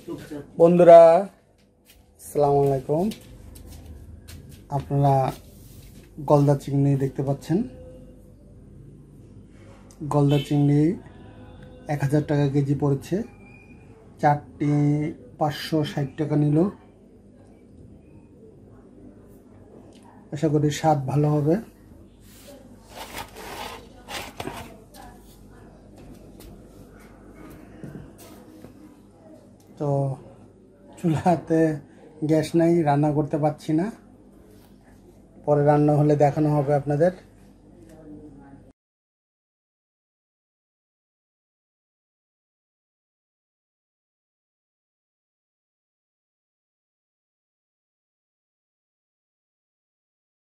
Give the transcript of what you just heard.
বন্ধুরা আসসালামু আলাইকুম। আপনারা গলদা চিংড়ি দেখতে পাচ্ছেন। গলদা চিংড়ি 1000 টাকা কেজি পড়েছে। 4টি 560 টাকা নিল। আশা করি স্বাদ ভালো হবে। তো চুলাতে গ্যাস নাই, রান্না করতে পারছি না। পরে রান্না হলে দেখানো হবে আপনাদের।